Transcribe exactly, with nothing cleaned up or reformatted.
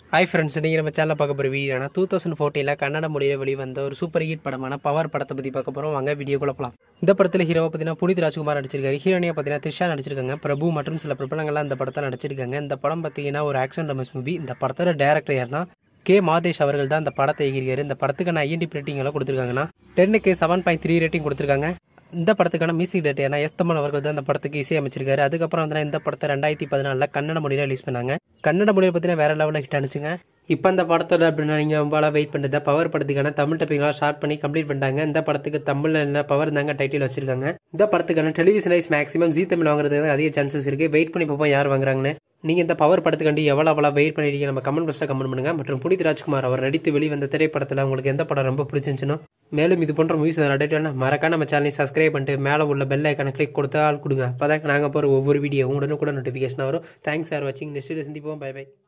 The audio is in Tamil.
ஹாய் ஃப்ரெண்ட்ஸ், நீங்கள் நம்ம சேனலில் பார்க்க போகிற வீடியோனா டூ தௌசண்ட் ஃபோர்டீனில் கன்னட மொழியில் வெளிவந்த ஒரு சூப்பர் ஹிட் படமான பவர் படத்தை பற்றி பார்க்க போகிறோம். வாங்க வீடியோக்குள்ள போகலாம். இந்த படத்தில் ஹீரோவை பார்த்தீங்கன்னா புனித் ராஜ்குமார் நடிச்சிருக்காரு. ஹீரோனியை பார்த்தீங்கன்னா த்ரிஷா நடிச்சிருக்காங்க. பிரபு மற்றும் சில பிரபலங்கள்லாம் இந்த படத்தை நடிச்சிருக்காங்க. இந்த படம் பார்த்தீங்கன்னா ஒரு ஆக்ஷன் ட்ராமா மூவி. இந்த படத்தோட டேரக்டர் யாருன்னா கே மாதேஷ் அவர்கள் தான் இந்த படத்தை எழுதியிருக்காரு. இந்த படத்துக்கான ஐஎன்டி ரேட்டிங் எல்லாம் கொடுத்துருக்காங்கன்னா டென்னுக்கு செவன் பாயிண்ட் த்ரீ ரேட்டிங் கொடுத்துருக்காங்க. இந்த படத்துக்கான மியூசிக் டேரக்டர் ஏன்னா எஸ் தமன் அவர்கள் தான் இந்த படத்துக்கு இசை அமைச்சிருக்காரு. அதுக்கப்புறம் வந்து இந்த படத்தை ரெண்டாயிரத்தி பதினாலில் கன்னட மொழியில் ரிலீஸ் பண்ணாங்க. கன்னட மொழியை பார்த்தீங்கன்னா வேற லெவலில் ஹிட் அனுச்சுங்க. இப்போ இந்த படத்தோட அப்படின்னா நீங்கள் ரொம்ப வெயிட் பண்ணுறத பவர் படத்துக்கான தமிழ் டப்பிங்லாம் ஸ்டார்ட் பண்ணி கம்ப்ளீட் பண்ணிட்டாங்க. இந்த படத்துக்கு தமிழில் என்ன பவர் தாங்க டைட்டில் வச்சிருக்காங்க. இந்த படத்துக்கான television rights maximum Zee Tamil வாங்குறது அதிக சான்சஸ் இருக்குது. வெயிட் பண்ணி பார்ப்போம் யார் வாங்குறாங்கன்னு. நீங்கள் இந்த பவர் படத்துக்காண்டி எவ்வளோ அவ்வளோ வெயிட் பண்ணிருக்கீங்க நம்ம கமெண்ட் பாக்ஸில் கமெண்ட் பண்ணுங்க. மற்றும் புனித் ராஜ்குமார் அவர் நடித்து வெளிவந்த திரைப்படத்தில் உங்களுக்கு எந்த படம் ரொம்ப பிடிச்சிருந்துச்சுனோ மேலும் இது போன்ற மூவிஸ் அப்டேட் மறக்காம நம்ம சேனலை சப்ஸ்கிரைப் பண்ணிட்டு மேலே உள்ள பெல் ஐக்கான கிளிக் கொடுத்தா ஆள் கொடுங்க. அப்போ தான் நாங்கள் போகிற ஒவ்வொரு வீடியோ உடனே கூட நோட்டிஃபிகேஷன் வரும். தேங்க்ஸ் ஃபார் வாட்சிங். நெக்ஸ்ட் வீடியோ சந்திப்போம். Bye by.